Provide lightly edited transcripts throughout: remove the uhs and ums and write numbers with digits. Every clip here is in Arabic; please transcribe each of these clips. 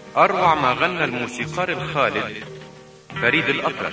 أروع ما غنى الموسيقار الخالد فريد الأطرش.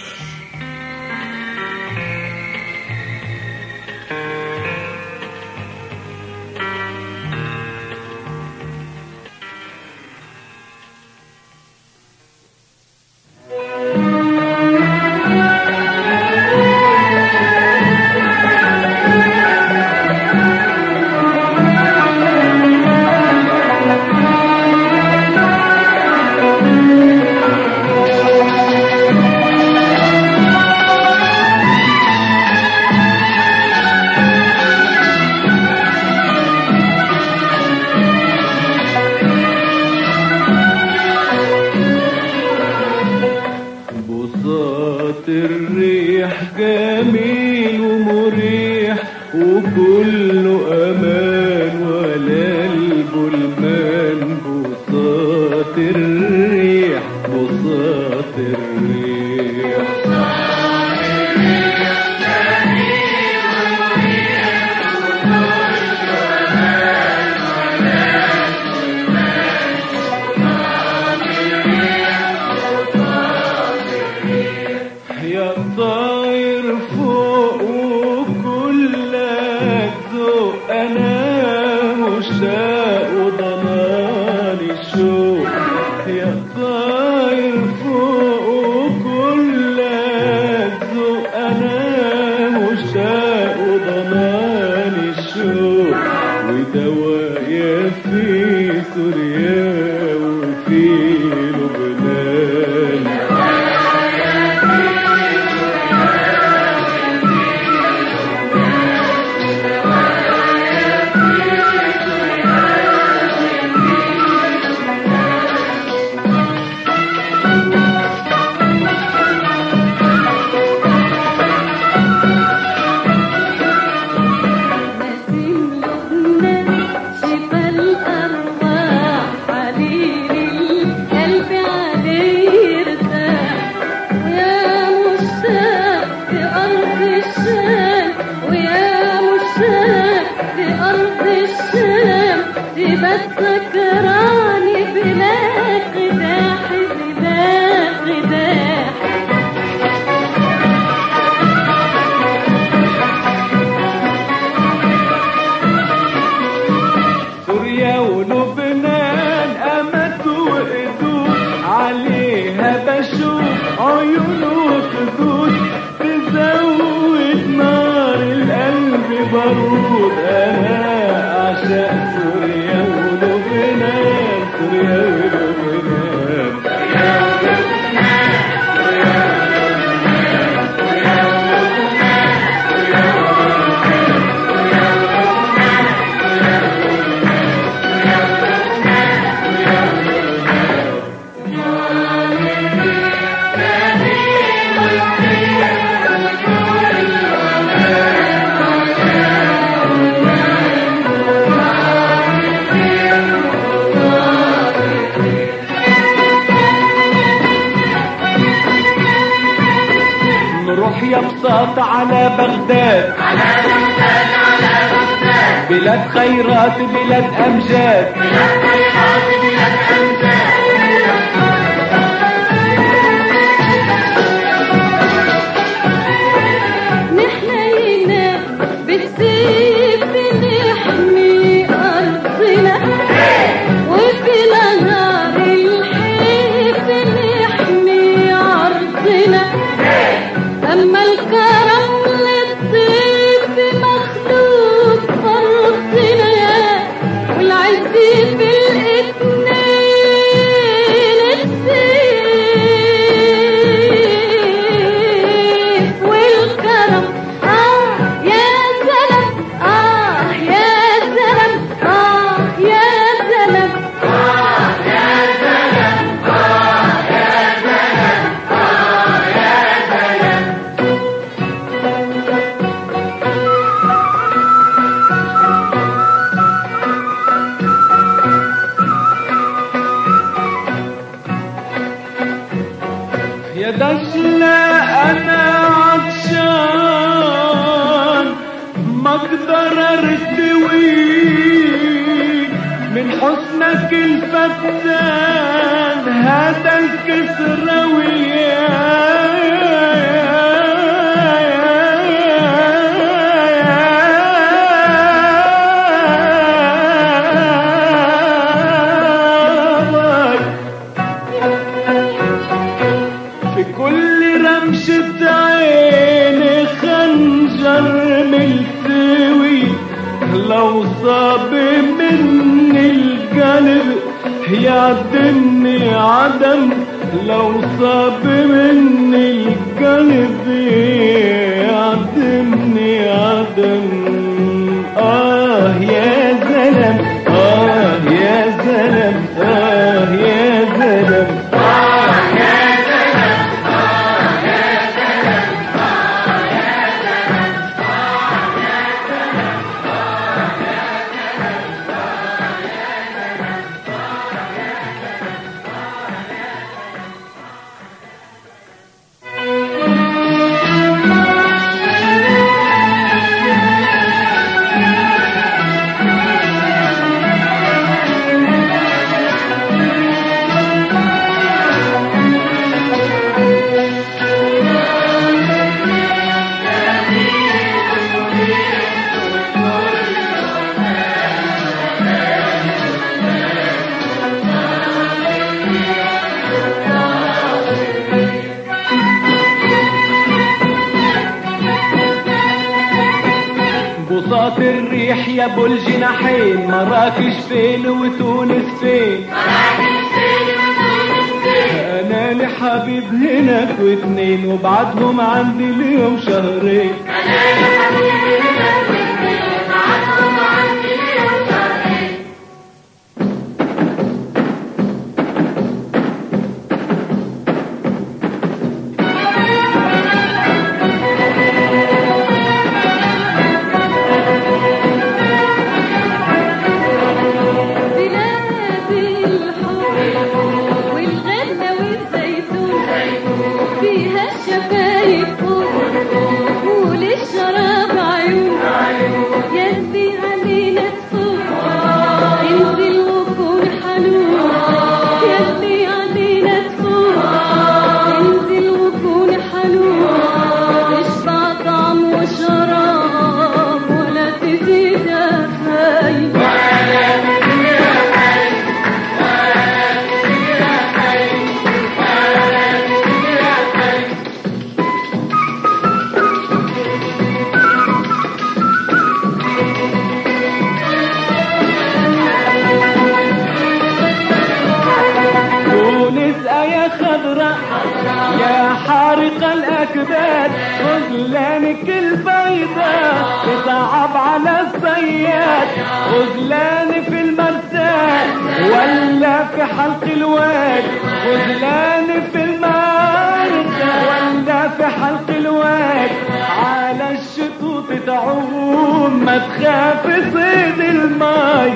الريح جميل ومريح وكله امان ولا البلمان بساط الريح بساط الريح جميل ومريح وكله امان ولا البلمان بساط الريح بساط الريح. يا طاير فوق وكلك ذوق انا مشتاق وضنان الشوق. يا طاير فوق وكلك ذوق انا مشتاق وضنان الشوق. ودوايا في سوريا وفي لبنان. بتذكراني بلا قداح بلا قداح. سوريا ولبنان قامت وقدود عليها بشوف عيون وخدود تزود نار القلب بارود. انا اعشق سوريا ولبنان سوريا ولبنان. نروح يا بساط على بغداد على بغداد على بغداد. بلاد خيرات بلاد أمجاد بلاد خيرات بلاد أمجاد. نحنينا بالسيف نحمي أرضنا وفي نهار الحيف نحمي عرضنا. أما الكرم للطيب مخلوق فرضنا والعز في الاتنين السيف والكرم. يا سلام يا سلام يا سلام يا سلام يا سلام يا سلام. يا دجلة أنا عطشان ما أقدر أرتوي من حسن لك الفتان هذا الكسروي في كل رمشة عين خنجر ملتوي لو صاب مني القلب يعدمني عدم لو صاب مني القلب يعدمني عدم يا زلم يا زلم يا زلم بساط الريح يا ابو الجناحين مراكش فين وتونس فين انا لحبيب هناك واتنين وبعدهم عندي اليوم شهرين يا حارق الأكباد غزلانك البيضاء تصعب على الصياد غزلان في المرسال ولا في حلق الواد غزلان في المرسال ولا في حلق الواد على الشطوط تعوم ما تخاف صيد الماي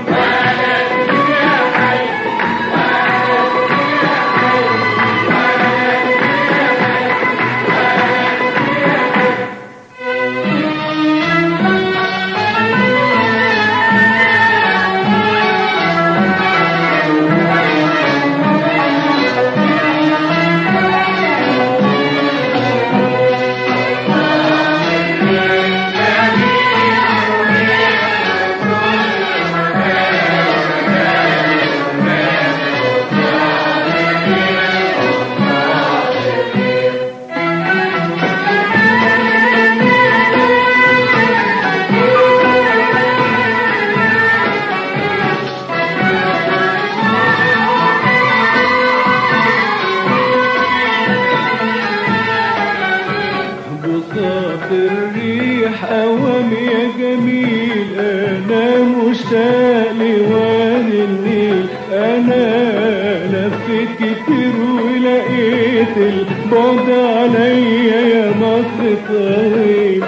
الريح أوام يا جميل أنا مشتاق لوادي النيل أنا لفيت كتير ولقيت البعد عليا يا مصر طويل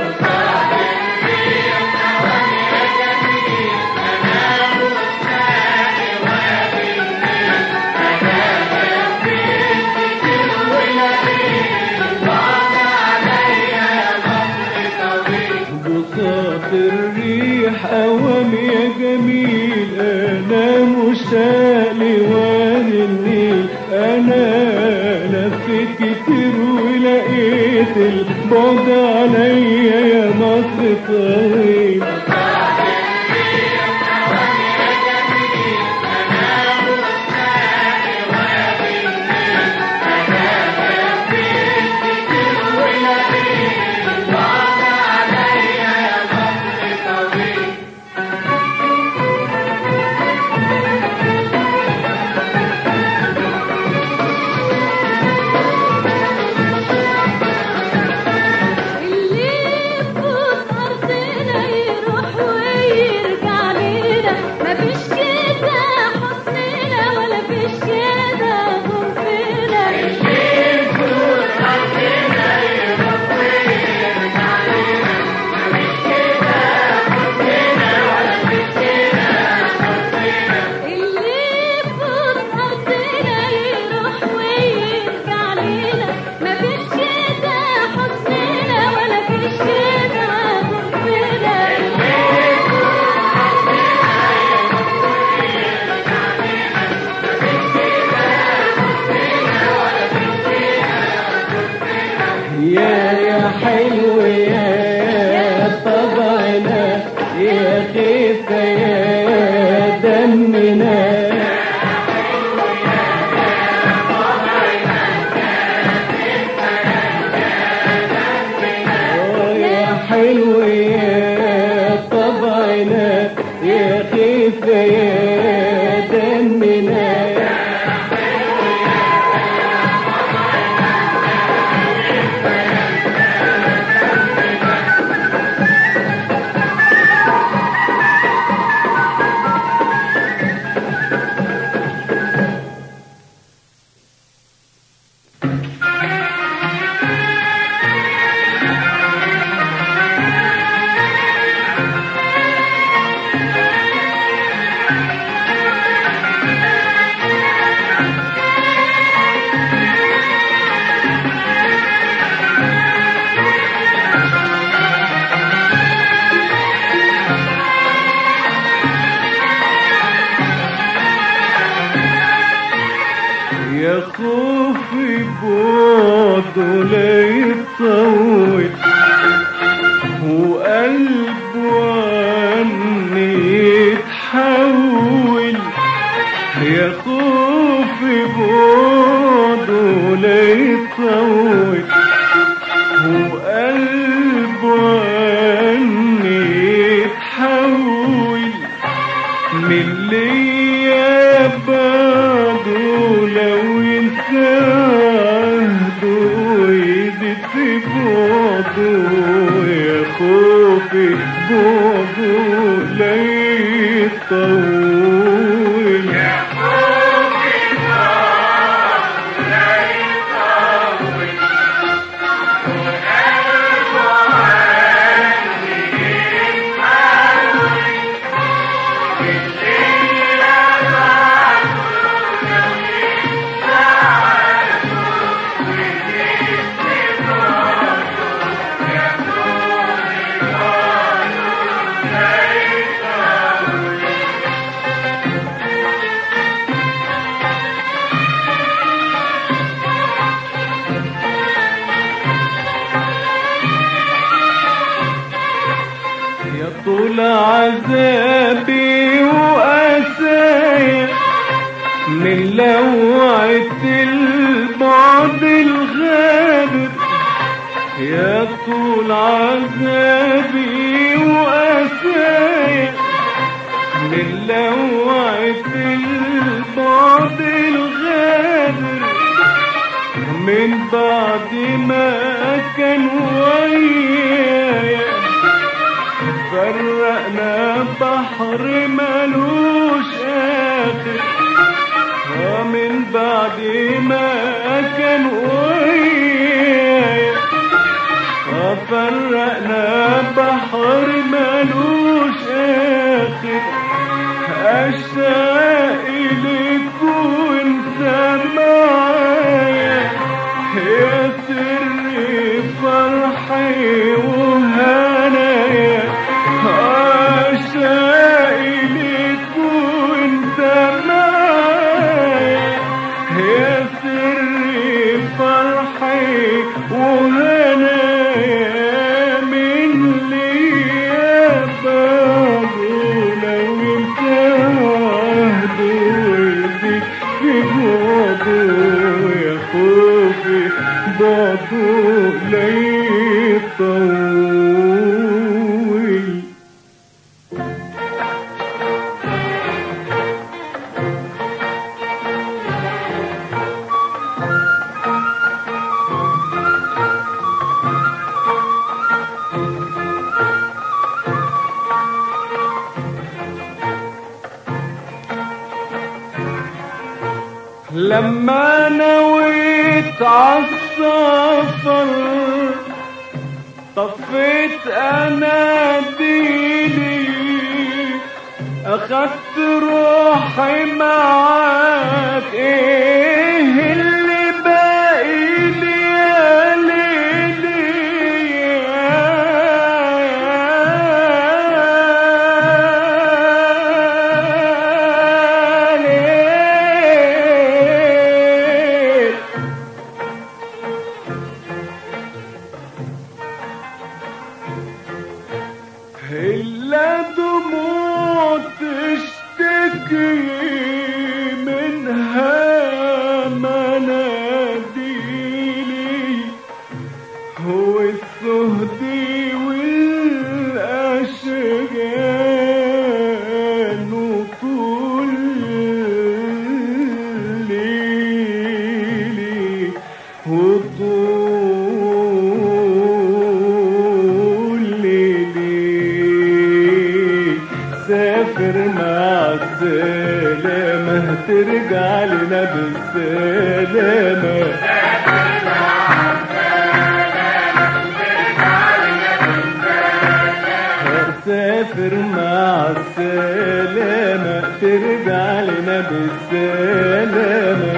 الريح أوام يا جميل أنا مشتاق مشتاق لوادي النيل. انا لفيت كتير ولقيت البعد عليا يا مصر طويل. يا حلو يا طبعنا يا خفة يا دمنا. يا حلو يا طبعنا يا خفة يا دمنا. يا خوفي بعده لا يطول وقلبه عني يتحول. يا خوفي بعده لا يطول وقلبه عني يتحول. من ليا بعده لو ينسى عهده ويزيد في بعده. يا خوفي بعده لا يطول. طول عذابي وقسايا من لوعة البعد الغادر. يا طول عذابي وقسايا من لوعة البعد الغادر. من بعد ما كان ويايا فرقنا بحر ملوش آخر. من بعد ما كان ويايا فرقنا بحر ملوش آخر. أشتاق إليك وانت معايا يا سر فرحي وهنايا. أشتاق إليك وانت معايا خوفي بعده يا خوفي بعده لا يطول. لما نويت عالسفر طفيت اناديلي اخدت روحي معاك ايه اللي باقيلي يا ليلي إلا دموع تشتكي منها مناديلي هو السهدي والأشجان وطول ليلي سافر مع السلامة ترجع لنا بالسلامة. سافر مع السلامة ترجع لنا بالسلامة.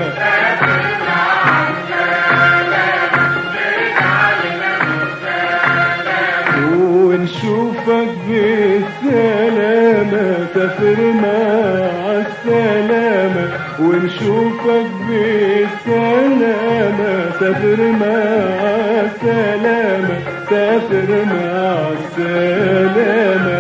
ونشوفك بالسلامة سافر مع السلامة ونشوفك بالسلامة سافر مع السلامة سافر مع السلامة.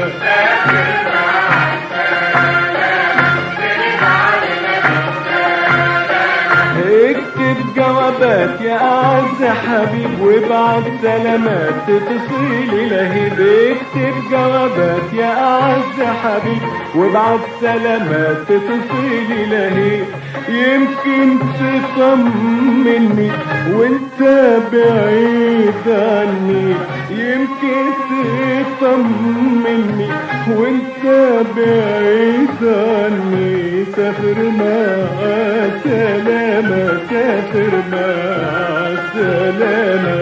اكتب جوابات يا أعز حبيب وابعت سلامات تتصيلي لهيب. اكتب جوابات يا أعز حبيب وابعت سلامات تتصيلي لهيب. يمكن تطمني وانت بعيد عني يمكن تطمني وانت بعيد عني. سافر مع السلامة سافر مع السلامة.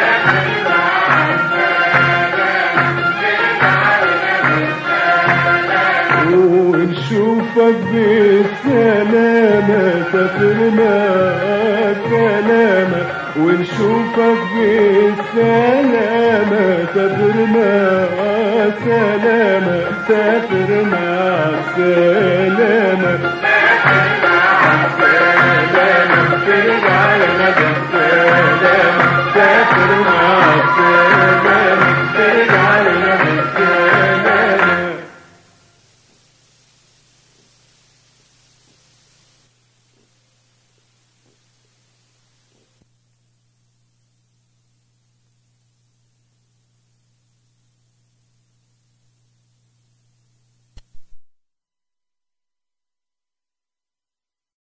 ونشوفك بالسلامة سافر مع السلامة ونشوفك بالسلامة سافر مع السلامة سافر مع السلامة.